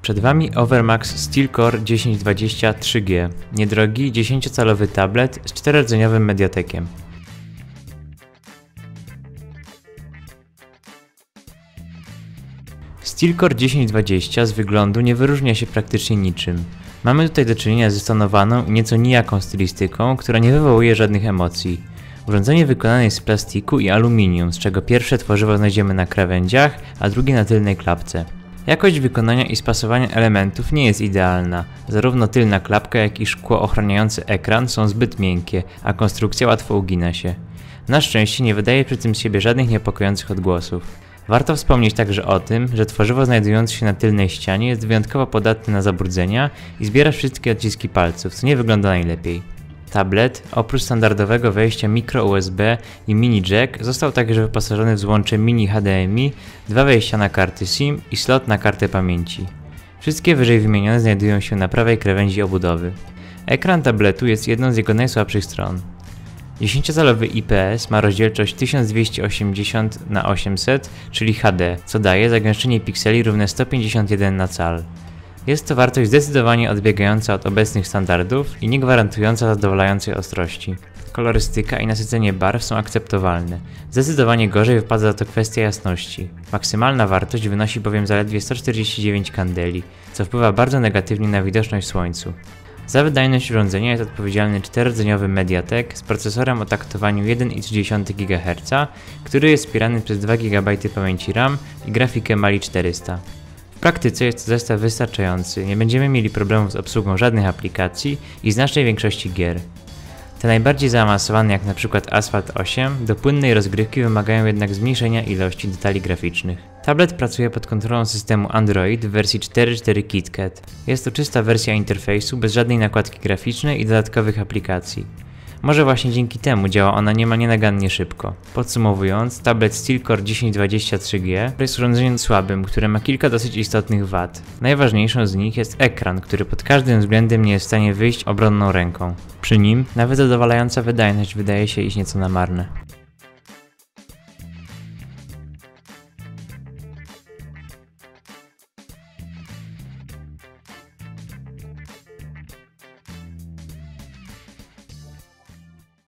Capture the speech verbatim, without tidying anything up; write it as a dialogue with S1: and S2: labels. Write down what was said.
S1: Przed Wami Overmax Steelcore dziesięć dwadzieścia trzy G, niedrogi dziesięciocalowy tablet z czterordzeniowym mediatekiem. Steelcore dziesięć dwadzieścia z wyglądu nie wyróżnia się praktycznie niczym. Mamy tutaj do czynienia ze stonowaną i nieco nijaką stylistyką, która nie wywołuje żadnych emocji. Urządzenie wykonane jest z plastiku i aluminium, z czego pierwsze tworzywo znajdziemy na krawędziach, a drugie na tylnej klapce. Jakość wykonania i spasowania elementów nie jest idealna. Zarówno tylna klapka, jak i szkło ochraniające ekran są zbyt miękkie, a konstrukcja łatwo ugina się. Na szczęście nie wydaje przy tym z siebie żadnych niepokojących odgłosów. Warto wspomnieć także o tym, że tworzywo znajdujące się na tylnej ścianie jest wyjątkowo podatne na zabrudzenia i zbiera wszystkie odciski palców, co nie wygląda najlepiej. Tablet, oprócz standardowego wejścia micro U S B i mini jack, został także wyposażony w złącze mini H D M I, dwa wejścia na karty SIM i slot na kartę pamięci. Wszystkie wyżej wymienione znajdują się na prawej krawędzi obudowy. Ekran tabletu jest jedną z jego najsłabszych stron. dziesięciocalowy I P S ma rozdzielczość tysiąc dwieście osiemdziesiąt na osiemset, czyli H D, co daje zagęszczenie pikseli równe sto pięćdziesiąt jeden na cal. Jest to wartość zdecydowanie odbiegająca od obecnych standardów i nie gwarantująca zadowalającej ostrości. Kolorystyka i nasycenie barw są akceptowalne. Zdecydowanie gorzej wypada za to kwestia jasności. Maksymalna wartość wynosi bowiem zaledwie sto czterdzieści dziewięć kandeli, co wpływa bardzo negatywnie na widoczność w słońcu. Za wydajność urządzenia jest odpowiedzialny czterodzeniowy mediatek z procesorem o taktowaniu jeden i trzy dziesiąte gigaherca, który jest wspierany przez dwa gigabajty pamięci RAM i grafikę Mali czterysta. W praktyce jest to zestaw wystarczający, nie będziemy mieli problemów z obsługą żadnych aplikacji i znacznej większości gier. Te najbardziej zaawansowane, jak np. Asphalt osiem, do płynnej rozgrywki wymagają jednak zmniejszenia ilości detali graficznych. Tablet pracuje pod kontrolą systemu Android w wersji cztery kropka cztery KitKat. Jest to czysta wersja interfejsu bez żadnej nakładki graficznej i dodatkowych aplikacji. Może właśnie dzięki temu działa ona niemal nienagannie szybko. Podsumowując, tablet Steelcore dziesięć dwadzieścia trzy G jest urządzeniem słabym, które ma kilka dosyć istotnych wad. Najważniejszą z nich jest ekran, który pod każdym względem nie jest w stanie wyjść obronną ręką. Przy nim nawet zadowalająca wydajność wydaje się iść nieco na marne.